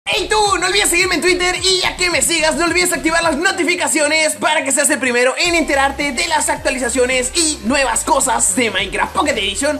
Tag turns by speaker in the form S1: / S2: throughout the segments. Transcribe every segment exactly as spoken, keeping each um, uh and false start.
S1: Hey tú, no olvides seguirme en Twitter y ya que me sigas no olvides activar las notificaciones para que seas el primero en enterarte de las actualizaciones y nuevas cosas de Minecraft Pocket Edition.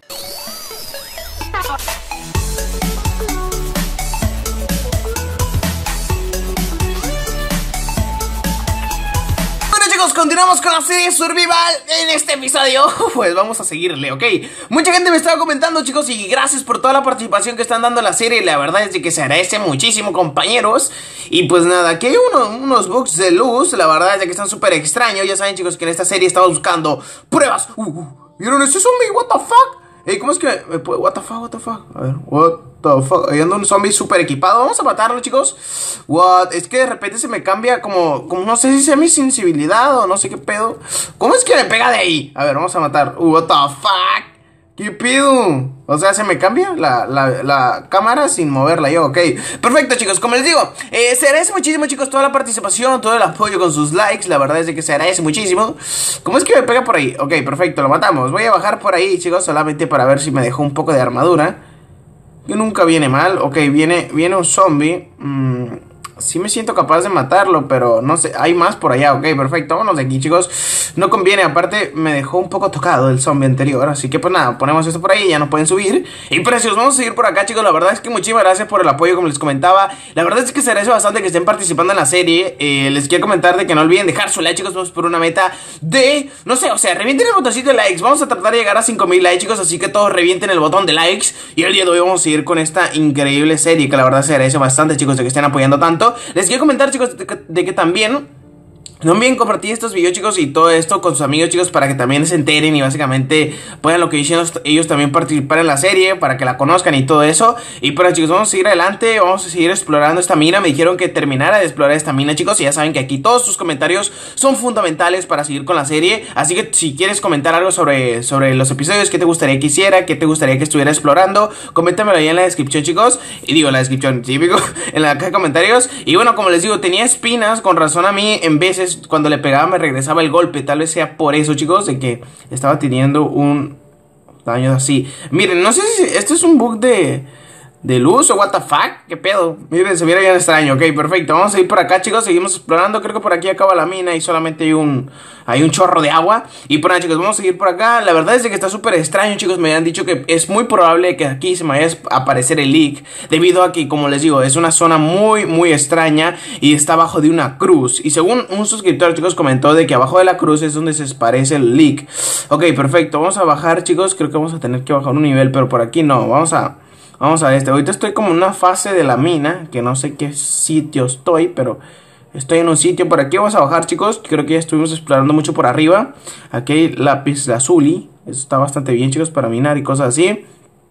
S1: Continuamos con la serie Survival en este episodio. Pues vamos a seguirle, ¿ok? Mucha gente me estaba comentando, chicos, y gracias por toda la participación que están dando en la serie. La verdad es de que se agradece muchísimo, compañeros. Y pues nada, que hay uno, unos bugs de luz. La verdad es de que están súper extraños. Ya saben, chicos, que en esta serie estamos buscando pruebas. uh, uh, ¿Vieron ese zombie? What the fuck? Hey, ¿cómo es que me puede? What the fuck, what the fuck? A ver, what the fuck. Ahí anda un zombie súper equipado. Vamos a matarlo, chicos. What? Es que de repente se me cambia como, como no sé si sea mi sensibilidad o no sé qué pedo. ¿Cómo es que me pega de ahí? A ver, vamos a matar. Uh, what the fuck. ¿Qué pido? O sea, se me cambia la, la, la cámara sin moverla yo, ok. Perfecto, chicos, como les digo, eh, se agradece muchísimo, chicos, toda la participación, todo el apoyo con sus likes. La verdad es de que se agradece muchísimo. ¿Cómo es que me pega por ahí? Ok, perfecto, lo matamos. Voy a bajar por ahí, chicos, solamente para ver si me dejó un poco de armadura, que nunca viene mal. Ok, viene, viene un zombie. mm, Sí me siento capaz de matarlo, pero no sé, hay más por allá. Ok, perfecto, vámonos de aquí, chicos. No conviene, aparte me dejó un poco tocado el zombie anterior. Así que pues nada, ponemos esto por ahí, ya no pueden subir. Y precios, vamos a seguir por acá, chicos. La verdad es que muchísimas gracias por el apoyo, como les comentaba. La verdad es que se agradece bastante que estén participando en la serie. eh, Les quiero comentar de que no olviden dejar su like, chicos. Vamos por una meta de, no sé, o sea, revienten el botoncito de likes. Vamos a tratar de llegar a cinco mil likes, chicos. Así que todos revienten el botón de likes. Y el día de hoy vamos a seguir con esta increíble serie, que la verdad se agradece bastante, chicos, de que estén apoyando tanto. Les quiero comentar, chicos, de que, de que también no olviden compartir estos videos, chicos, y todo esto con sus amigos, chicos, para que también se enteren y básicamente puedan lo que dicen ellos también participar en la serie, para que la conozcan y todo eso. Y pues, chicos, vamos a seguir adelante, vamos a seguir explorando esta mina. Me dijeron que terminara de explorar esta mina, chicos, y ya saben que aquí todos sus comentarios son fundamentales para seguir con la serie. Así que si quieres comentar algo sobre, sobre los episodios, qué te gustaría que hiciera, qué te gustaría que estuviera explorando, coméntamelo ahí en la descripción, chicos. Y digo, en la descripción, típico, en la caja de comentarios. Y bueno, como les digo, tenía espinas, con razón a mí en veces cuando le pegaba me regresaba el golpe. Tal vez sea por eso, chicos, de que estaba teniendo un daño así. Miren, no sé si esto es un bug de, de luz o what the fuck. ¿Qué pedo? Miren, se mira bien extraño. Ok, perfecto, vamos a ir por acá, chicos. Seguimos explorando, creo que por aquí acaba la mina y solamente hay un, hay un chorro de agua. Y por nada, chicos, vamos a seguir por acá. La verdad es que está súper extraño, chicos. Me han dicho que es muy probable que aquí se me vaya a aparecer el leak, debido a que, como les digo, es una zona muy, muy extraña y está abajo de una cruz. Y según un suscriptor, chicos, comentó de que abajo de la cruz es donde se aparece el leak. Ok, perfecto, vamos a bajar, chicos. Creo que vamos a tener que bajar un nivel, pero por aquí no. Vamos a... Vamos a ver este. Ahorita estoy como en una fase de la mina, que no sé qué sitio estoy, pero estoy en un sitio. Por aquí vamos a bajar, chicos. Creo que ya estuvimos explorando mucho por arriba. Aquí hay lápiz lazuli. Eso está bastante bien, chicos, para minar y cosas así.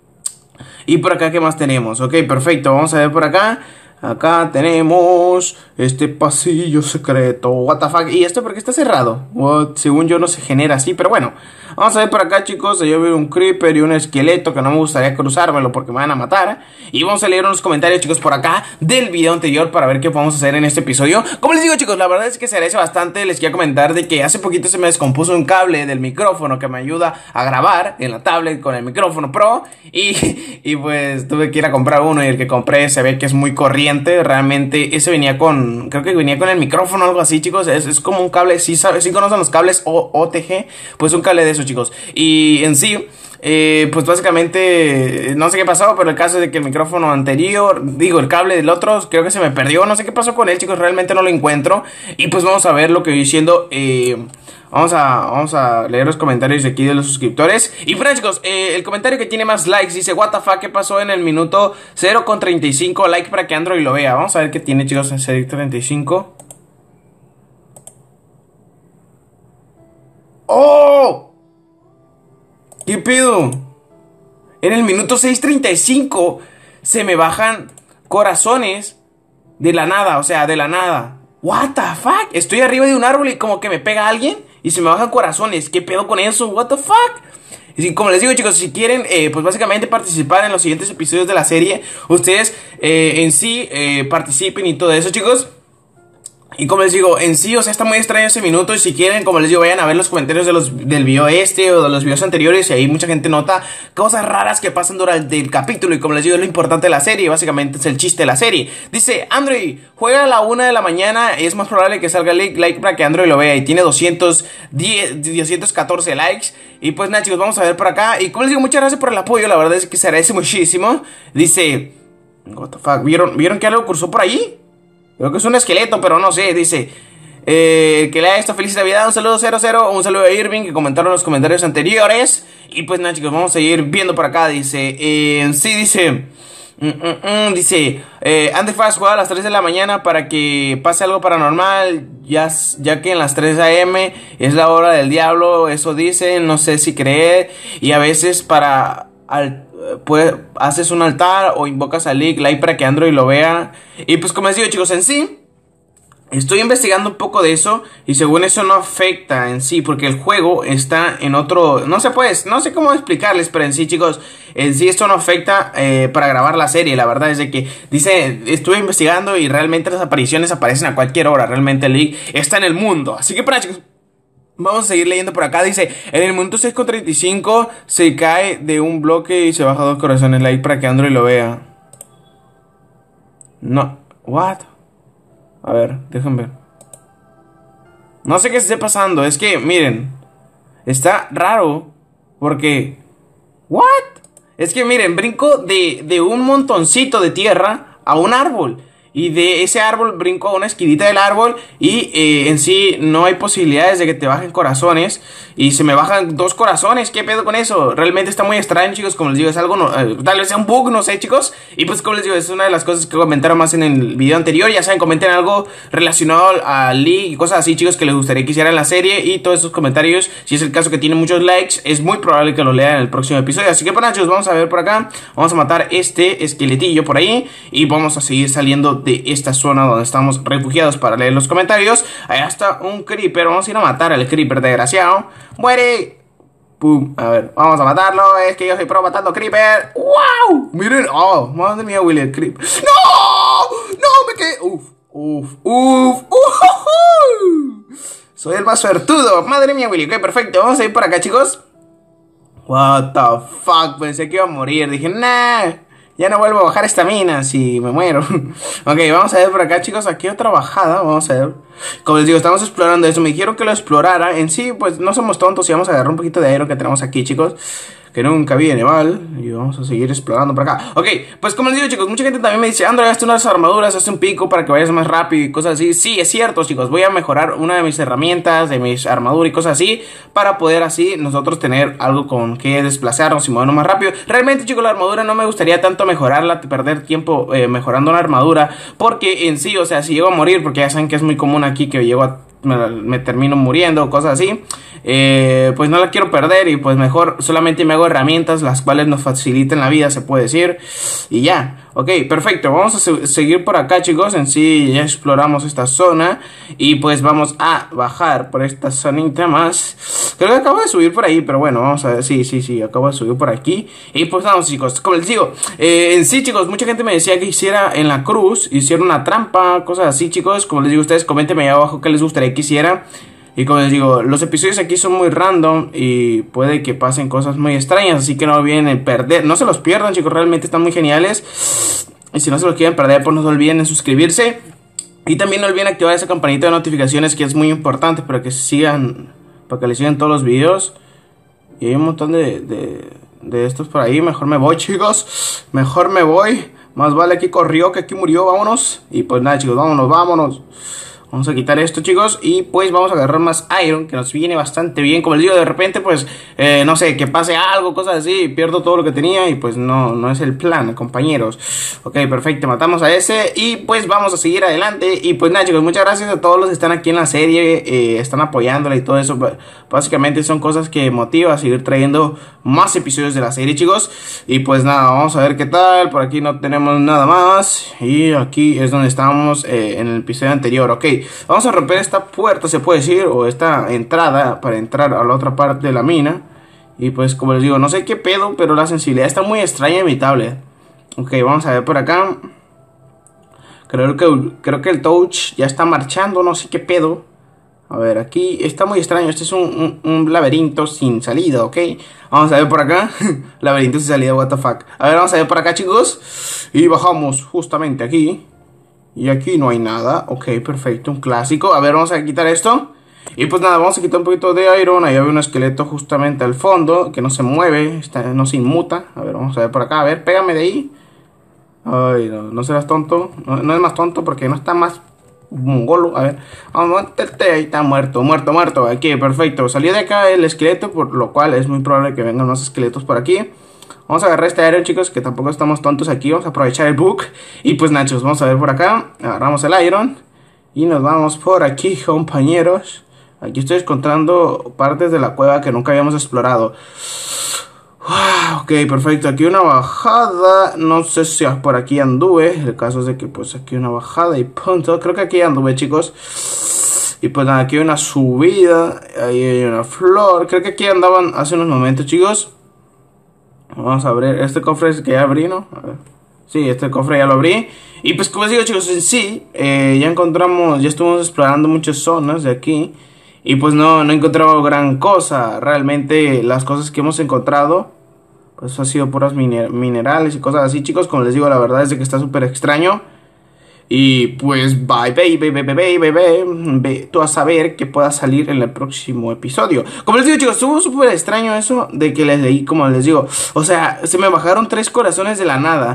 S1: Y por acá, ¿qué más tenemos? Ok, perfecto. Vamos a ver por acá. Acá tenemos este pasillo secreto. What the fuck. ¿Y esto por qué está cerrado? What? Según yo no se genera así, pero bueno. Vamos a ver por acá, chicos. Yo veo un creeper y un esqueleto que no me gustaría cruzármelo porque me van a matar. Y vamos a leer unos comentarios, chicos, por acá del video anterior para ver qué podemos hacer en este episodio. Como les digo, chicos, la verdad es que se agradece bastante. Les quiero comentar de que hace poquito se me descompuso un cable del micrófono que me ayuda a grabar en la tablet con el micrófono Pro. Y, y pues tuve que ir a comprar uno y el que compré se ve que es muy corriente. Realmente ese venía con, creo que venía con el micrófono o algo así, chicos. Es, es como un cable, si ¿sí, ¿sí conocen los cables O T G? Pues un cable de eso, chicos. Y en sí, eh, pues básicamente no sé qué pasó, pero el caso es de que el micrófono anterior, digo, el cable del otro, creo que se me perdió. No sé qué pasó con él, chicos, realmente no lo encuentro. Y pues vamos a ver lo que voy diciendo. eh... Vamos a, vamos a leer los comentarios de aquí de los suscriptores. Y bueno, chicos, eh, el comentario que tiene más likes dice: what the fuck, ¿qué pasó en el minuto cero con treinta y cinco? Like para que Android lo vea. Vamos a ver qué tiene, chicos, en cero con treinta y cinco. ¡Oh! ¿Qué pedo? En el minuto seis treinta y cinco se me bajan corazones de la nada, o sea, de la nada. What the fuck? Estoy arriba de un árbol y como que me pega alguien y se me bajan corazones. ¿Qué pedo con eso? What the fuck? Y como les digo, chicos, si quieren, eh, pues básicamente participar en los siguientes episodios de la serie, ustedes eh, en sí eh, participen y todo eso, chicos. Y como les digo, en sí, o sea, está muy extraño ese minuto. Y si quieren, como les digo, vayan a ver los comentarios de los, del video este o de los videos anteriores. Y ahí mucha gente nota cosas raras que pasan durante el capítulo. Y como les digo, es lo importante de la serie. Básicamente es el chiste de la serie. Dice, Android, juega a la una de la mañana. Es más probable que salga like, like para que Android lo vea. Y tiene doscientos diez, doscientos catorce likes. Y pues nada, chicos, vamos a ver por acá. Y como les digo, muchas gracias por el apoyo. La verdad es que se agradece muchísimo. Dice, what the fuck, ¿vieron, ¿vieron que algo cruzó por ahí? Creo que es un esqueleto, pero no sé. Dice, eh, que lea esto, feliz Navidad. Un saludo cero cero, un saludo a Irving, que comentaron en los comentarios anteriores. Y pues nada, chicos, vamos a seguir viendo por acá. Dice, eh, sí, dice mm, mm, mm, dice, eh, Andy Fast juega a las tres de la mañana para que pase algo paranormal, ya, ya que en las tres a eme es la hora del diablo. Eso dice, no sé si creer. Y a veces para... Al, pues haces un altar o invocas a League Light para que Android lo vea. Y pues como les digo, chicos, en sí estoy investigando un poco de eso. Y según eso no afecta en sí, porque el juego está en otro... No sé pues, no sé cómo explicarles, pero en sí, chicos, en sí esto no afecta eh, para grabar la serie. La verdad es de que, dice, estuve investigando y realmente las apariciones aparecen a cualquier hora. Realmente League está en el mundo. Así que para, chicos, vamos a seguir leyendo por acá. Dice, en el minuto seis con treinta y cinco se cae de un bloque y se baja dos corazones. Like para que Android lo vea. No, what? A ver, déjenme ver. No sé qué esté pasando. Es que, miren, está raro. Porque, what? Es que, miren, brinco de, de un montoncito de tierra a un árbol. Y de ese árbol brinco a una esquinita del árbol. Y eh, en sí no hay posibilidades de que te bajen corazones. Y se me bajan dos corazones. ¿Qué pedo con eso? Realmente está muy extraño, chicos. Como les digo, es algo, no, eh, tal vez sea un bug, no sé, chicos. Y pues como les digo, es una de las cosas que comentaron más en el video anterior. Ya saben, comenten algo relacionado a League y cosas así, chicos, que les gustaría que hiciera en la serie. Y todos esos comentarios, si es el caso que tienen muchos likes, es muy probable que lo lean en el próximo episodio. Así que pues, chicos, vamos a ver por acá. Vamos a matar este esqueletillo por ahí. Y vamos a seguir saliendo de esta zona donde estamos refugiados para leer los comentarios. Ahí está un creeper. Vamos a ir a matar al creeper, desgraciado. ¡Muere! ¡Pum! A ver, vamos a matarlo. Es que yo soy pro matando creeper. ¡Wow! Miren. ¡Oh! Madre mía, Willy, el creeper. ¡No! ¡No! Me quedé. ¡Uf! ¡Uf! ¡Uf! ¡Uf! Soy el más suertudo. Madre mía, Willy. Ok, perfecto. Vamos a ir por acá, chicos. What the fuck. Pensé que iba a morir. Dije, nah. Ya no vuelvo a bajar esta mina si me muero. Ok, vamos a ver por acá, chicos. Aquí otra bajada, vamos a ver. Como les digo, estamos explorando eso. Me dijeron que lo explorara. En sí, pues no somos tontos y vamos a agarrar un poquito de aero que tenemos aquí, chicos, que nunca viene mal. Y vamos a seguir explorando por acá. Ok, pues como les digo, chicos, mucha gente también me dice, Android, hazte unas armaduras, hazte un pico para que vayas más rápido y cosas así. Sí, es cierto, chicos, voy a mejorar una de mis herramientas, de mis armaduras y cosas así, para poder así nosotros tener algo con que desplazarnos y movernos más rápido. Realmente, chicos, la armadura no me gustaría tanto mejorarla, perder tiempo eh, mejorando una armadura, porque en sí, o sea, si llego a morir, porque ya saben que es muy común aquí que llego a Me, me termino muriendo, cosas así, eh, pues no la quiero perder. Y pues mejor solamente me hago herramientas las cuales nos faciliten la vida, se puede decir. Y ya, ok, perfecto. Vamos a se seguir por acá, chicos. En sí ya exploramos esta zona. Y pues vamos a bajar por esta zonita más. Creo que acabo de subir por ahí, pero bueno, vamos a ver. Sí, sí, sí, acabo de subir por aquí. Y pues vamos, chicos, como les digo, eh, en sí, chicos, mucha gente me decía que hiciera en la cruz, hiciera una trampa, cosas así, chicos. Como les digo, ustedes coméntenme ahí abajo qué les gustaría que hiciera. Y como les digo, los episodios aquí son muy random y puede que pasen cosas muy extrañas, así que no olviden perder, no se los pierdan, chicos, realmente están muy geniales. Y si no se los quieren perder, pues no se olviden en suscribirse. Y también no olviden activar esa campanita de notificaciones, que es muy importante para que sigan, para que les sigan todos los videos. Y hay un montón de, de, de estos por ahí. Mejor me voy, chicos, mejor me voy. Más vale aquí corrió que aquí murió, vámonos. Y pues nada, chicos, vámonos, vámonos. Vamos a quitar esto, chicos, y pues vamos a agarrar más iron, que nos viene bastante bien. Como les digo, de repente, pues, eh, no sé, que pase algo, cosas así, pierdo todo lo que tenía y pues no, no es el plan, compañeros. Ok, perfecto, matamos a ese y pues vamos a seguir adelante. Y pues nada, chicos, muchas gracias a todos los que están aquí en la serie, eh, están apoyándola y todo eso. Básicamente son cosas que motivan a seguir trayendo más episodios de la serie, chicos. Y pues nada, vamos a ver qué tal. Por aquí no tenemos nada más. Y aquí es donde estábamos eh, en el episodio anterior, ok. Vamos a romper esta puerta, se puede decir, o esta entrada para entrar a la otra parte de la mina. Y pues como les digo, no sé qué pedo, pero la sensibilidad está muy extraña y evitable. Ok, vamos a ver por acá. Creo que, creo que el touch ya está marchando, no sé qué pedo. A ver, aquí está muy extraño. Este es un, un, un laberinto sin salida, ¿ok? Vamos a ver por acá. Laberinto sin salida, what the fuck. A ver, vamos a ver por acá, chicos. Y bajamos justamente aquí. Y aquí no hay nada. Ok, perfecto, un clásico. A ver, vamos a quitar esto. Y pues nada, vamos a quitar un poquito de iron. Ahí había un esqueleto justamente al fondo, que no se mueve, está, no se inmuta. A ver, vamos a ver por acá. A ver, pégame de ahí. Ay, no, no serás tonto. No, no es más tonto porque no está más mongolo. A ver, vamos a meterte. Ahí está muerto, muerto, muerto. Aquí, perfecto. Salió de acá el esqueleto, por lo cual es muy probable que vengan más esqueletos por aquí. Vamos a agarrar este iron, chicos, que tampoco estamos tontos aquí. Vamos a aprovechar el bug. Y pues, nachos, vamos a ver por acá. Agarramos el iron. Y nos vamos por aquí, compañeros. Aquí estoy encontrando partes de la cueva que nunca habíamos explorado. Wow, ok, perfecto. Aquí una bajada. No sé si por aquí anduve. El caso es de que pues aquí una bajada y punto. Creo que aquí anduve, chicos. Y pues nada, aquí hay una subida. Ahí hay una flor. Creo que aquí andaban hace unos momentos, chicos. Vamos a abrir este cofre que ya abrí, ¿no? A ver. Sí, este cofre ya lo abrí. Y pues como les digo, chicos, en sí eh, ya encontramos, ya estuvimos explorando muchas zonas de aquí. Y pues no, no he encontrado gran cosa. Realmente las cosas que hemos encontrado pues ha sido puras miner minerales y cosas así, chicos. Como les digo, la verdad es de que está súper extraño. Y pues bye, baby, baby, baby, baby, baby. Tú a saber que pueda salir en el próximo episodio. Como les digo, chicos, estuvo súper extraño eso de que les leí, como les digo. O sea, se me bajaron tres corazones de la nada.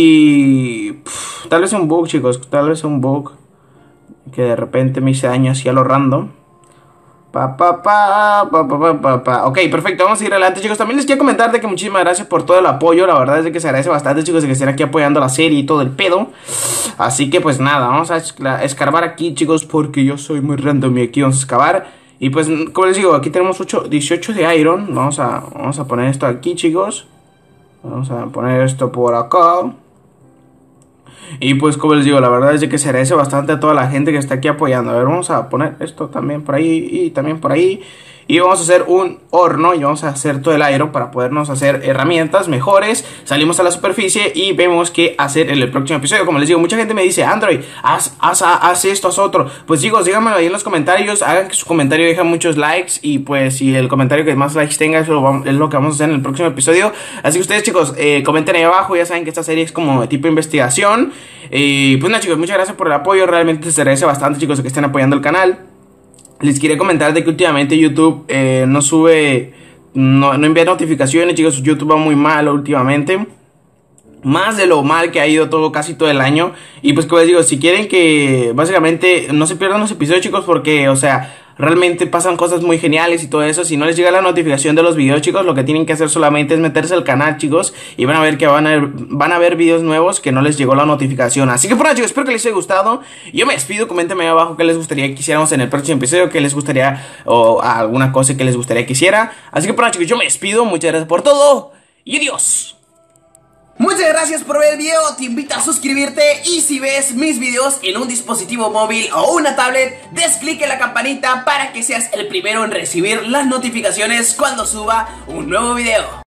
S1: Y pff, tal vez un bug, chicos. Tal vez un bug que de repente me hice daño así a lo random. Pa, pa, pa, pa, pa, pa, pa, pa. Ok, perfecto, vamos a ir adelante, chicos. También les quiero comentar de que muchísimas gracias por todo el apoyo. La verdad es de que se agradece bastante, chicos, de que estén aquí apoyando la serie y todo el pedo. Así que pues nada, vamos a escarbar aquí, chicos, porque yo soy muy random y aquí vamos a excavar. Y pues, como les digo, aquí tenemos ocho, dieciocho de iron. Vamos a, vamos a poner esto aquí, chicos. Vamos a poner esto por acá. Y pues como les digo, la verdad es de que se agradece bastante a toda la gente que está aquí apoyando. A ver, vamos a poner esto también por ahí y también por ahí. Y vamos a hacer un horno y vamos a hacer todo el iron para podernos hacer herramientas mejores. Salimos a la superficie y vemos qué hacer en el próximo episodio. Como les digo, mucha gente me dice, Android, haz, haz, haz esto, haz otro. Pues chicos, díganmelo ahí en los comentarios. Hagan que su comentario deje muchos likes. Y pues si el comentario que más likes tenga, eso es lo que vamos a hacer en el próximo episodio. Así que ustedes, chicos, eh, comenten ahí abajo. Ya saben que esta serie es como de tipo investigación. Y pues nada, chicos, muchas gracias por el apoyo. Realmente se agradece bastante, chicos, que estén apoyando el canal. Les quería comentar de que últimamente YouTube eh, no sube, no, no envía notificaciones, chicos. YouTube va muy mal últimamente. Más de lo mal que ha ido todo, casi todo el año. Y pues como les digo, si quieren que básicamente no se pierdan los episodios, chicos, porque, o sea, realmente pasan cosas muy geniales y todo eso. Si no les llega la notificación de los videos, chicos, lo que tienen que hacer solamente es meterse al canal, chicos, y van a ver que van a, van a ver videos nuevos que no les llegó la notificación. Así que, bueno, chicos, espero que les haya gustado. Yo me despido, coméntenme ahí abajo qué les gustaría que hiciéramos en el próximo episodio, qué les gustaría, o alguna cosa que les gustaría que hiciera. Así que, bueno, chicos, yo me despido, muchas gracias por todo y adiós.
S2: Muchas gracias por ver el video, te invito a suscribirte y si ves mis videos en un dispositivo móvil o una tablet, des clic en la campanita para que seas el primero en recibir las notificaciones cuando suba un nuevo video.